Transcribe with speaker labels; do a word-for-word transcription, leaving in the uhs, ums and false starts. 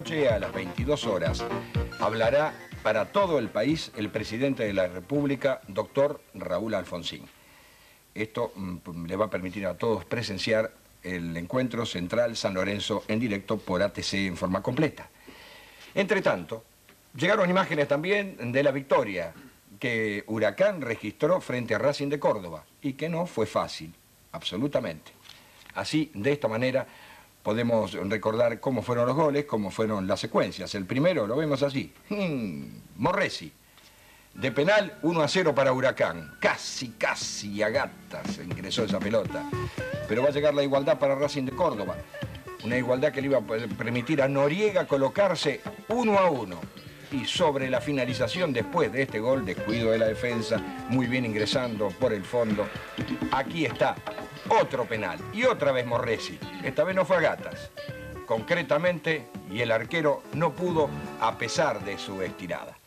Speaker 1: A las veintidós horas hablará para todo el país el presidente de la República, doctor Raúl Alfonsín. Esto mm, le va a permitir a todos presenciar el encuentro central San Lorenzo en directo por A T C en forma completa. Entre tanto, llegaron imágenes también de la victoria que Huracán registró frente a Racing de Córdoba y que no fue fácil, absolutamente. Así, de esta manera, podemos recordar cómo fueron los goles, cómo fueron las secuencias. El primero lo vemos así. Hmm, Morresi. De penal, uno a cero para Huracán. Casi, casi a gatas ingresó esa pelota. Pero va a llegar la igualdad para Racing de Córdoba. Una igualdad que le iba a permitir a Noriega colocarse uno a uno. Y sobre la finalización después de este gol, descuido de la defensa, muy bien ingresando por el fondo. Aquí está otro penal. Y otra vez Morresi. Esta vez no fue a gatas. Concretamente, y el arquero no pudo a pesar de su estirada.